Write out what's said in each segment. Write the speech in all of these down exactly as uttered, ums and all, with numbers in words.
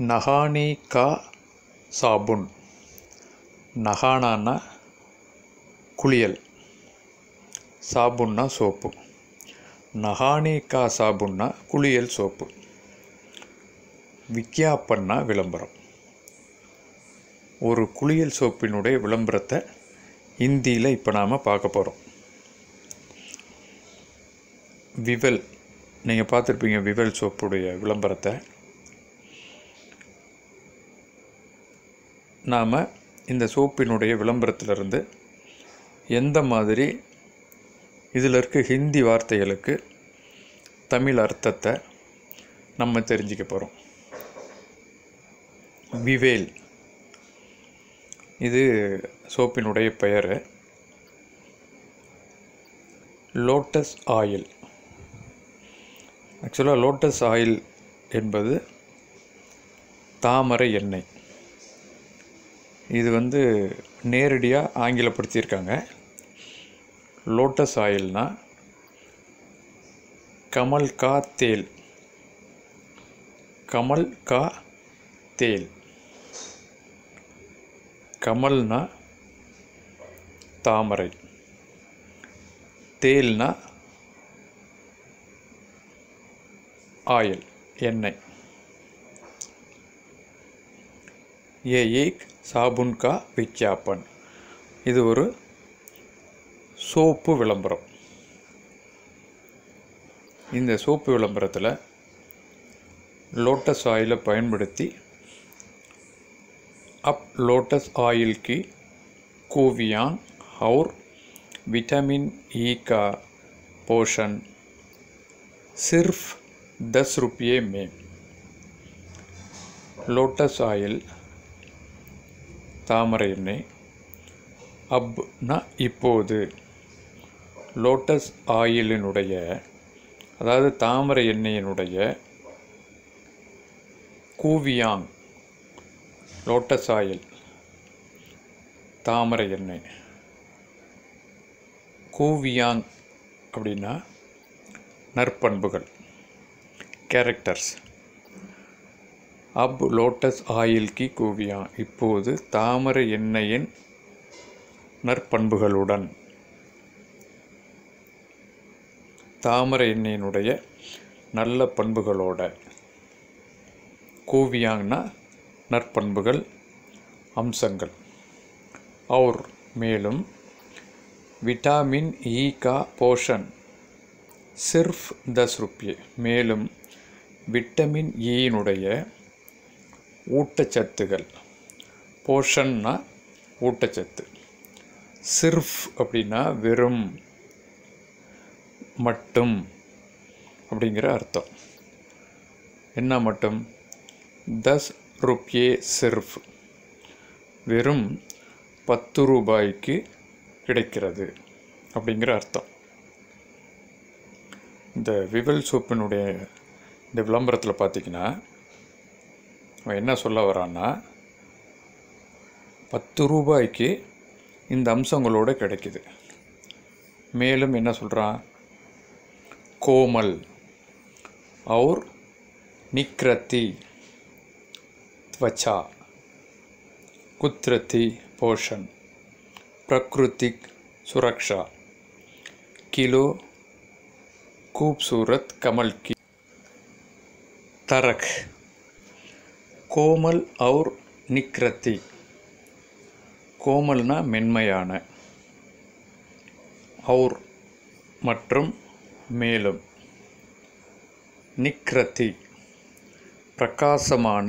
நஹானி கா சாபுன். நஹானான்னா குளியல், சாபுன்னா சோப்பு. நஹானி கா சாபுன்னா குளியல் சோப்பு. விக்யாப்பன்னா விளம்பரம். ஒரு குளியல் சோப்பினுடைய விளம்பரத்தை ஹிந்தியில் இப்போ நாம் பார்க்க போகிறோம். விவல், நீங்கள் பார்த்துருப்பீங்க விவல் சோப்புடைய விளம்பரத்தை. நாம் இந்த சோப்பினுடைய விளம்பரத்திலிருந்து எந்த மாதிரி இதில் இருக்க ஹிந்தி வார்த்தைகளுக்கு தமிழ் அர்த்தத்தை நம்ம தெரிஞ்சுக்க போகிறோம். விவேல், இது சோப்பினுடைய பெயர். Lotus oil. ஆக்சுவலாக லோட்டஸ் ஆயில் என்பது தாமரை எண்ணெய். இது வந்து நேரடியாக ஆங்கிலப்படுத்தியிருக்காங்க. லோட்டஸ் ஆயில்னா கமல் கா தேல். கமல் கா தேல். கமல்னா தாமரை, தேல்னா ஆயில் எண்ணெய். ये एक साबुन का विज्ञापन. இது ஒரு சோப்பு விளம்பரம். இந்த சோப்பு விளம்பரத்தில் லோட்டஸ் ஆயிலை பயன்படுத்தி அப் லோட்டஸ் ஆயில் की खूबियाँ और विटामिन ई का पोषण सिर्फ दस रुपये में. லோட்டஸ் ஆயில் தாமரை எண்ணெய். அப்னா இப்போது. லோட்டஸ் ஆயிலினுடைய, அதாவது தாமரை எண்ணெயினுடைய கூவியாங், லோட்டஸ் ஆயில் தாமரை எண்ணெய். கூவியாங் அப்படின்னா நற்பண்புகள், கேரக்டர்ஸ். அப் லோட்டஸ் ஆயில் கி கூவியா, இப்போது தாமரை எண்ணெயின் நற்பண்புகளுடன். தாமரை எண்ணெயினுடைய நல்ல பண்புகளோட. கூவியாங்னா நற்பண்புகள், அம்சங்கள். और மேலும் விட்டாமின் இ கா போஷன் சிர்ஃப் தஸ் ருப்பியே, மேலும் விட்டமின் ஈயினுடைய ஊட்டச்சத்துகள். போஷன்னா ஊட்டச்சத்து. சிர்ஃப் அப்படின்னா வெறும், மட்டும் அப்படிங்கிற அர்த்தம். என்ன மட்டும்? தஸ் ருப்யே சிர்ஃப், வெறும் பத்து ரூபாய்க்கு கிடைக்கிறது அப்படிங்கிற அர்த்தம். இந்த விவல் சோப்பினுடைய இந்த விளம்பரத்தில் பார்த்திங்கன்னா அவன் என்ன சொல்ல வரான்னா, பத்து ரூபாய்க்கு இந்த அம்சங்களோடு கிடைக்குது. மேலும் என்ன சொல்கிறான்? கோமல் और निकृति त्वचा कुदरती पोषण प्राकृतिक सुरक्षा किलो खूबसूरत कमल की तरह. கோமல் और நிக்ரத்தி. கோமல்னா மென்மையான, और மற்றும் மேலும், நிக்ரத்தி பிரகாசமான,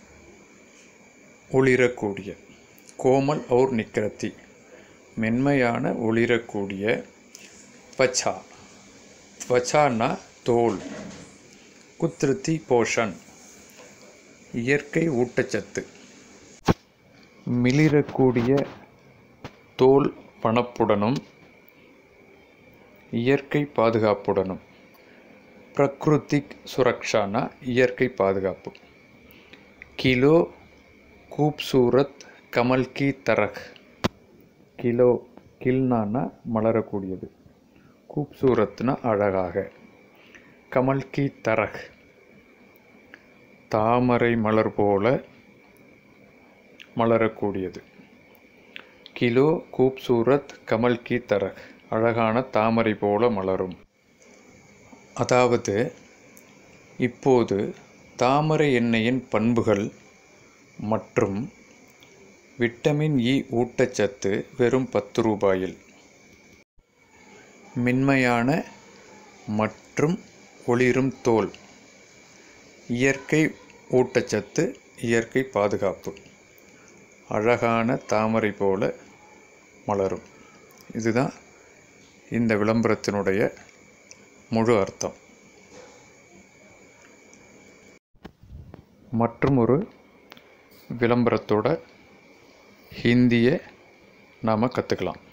ஒளிரக்கூடிய. கோமல் और நிக்ரத்தி மென்மையான, ஒளிரக்கூடிய. त्वचा, त्वचाனா தோல். குத்ருதி போஷன் இயற்கை ஊட்டச்சத்து. மிளிரக்கூடிய தோல் பணப்புடனும் இயற்கை பாதுகாப்புடனும். பிரக்ருதிக் சுரக்ஷானா இயற்கை பாதுகாப்பு. கிலோ கூப்சூரத் கமல் கி தரக். கிலோ, கில்னானா மலரக்கூடியது, खूबसूरतना அழகாக. कमल की तरह தாமரை மலர் போல மலரக்கூடியது. கிலோ கூப்சூரத் கமல் கி தரக், அழகான தாமரை போல மலரும். அதாவது இப்போது தாமரை எண்ணெயின் பண்புகள் மற்றும் விட்டமின் இ ஊட்டச்சத்து வெறும் பத்து ரூபாயில். மென்மையான மற்றும் ஒளிரும் தோல், இயற்கை ஊட்டச்சத்து, இயற்கை பாதுகாப்பு, அழகான தாமரை போல மலரும். இதுதான் இந்த விளம்பரத்தினுடைய முழு அர்த்தம். மற்றும் ஒரு விளம்பரத்தோட ஹிந்தியை நாம் கற்றுக்கலாம்.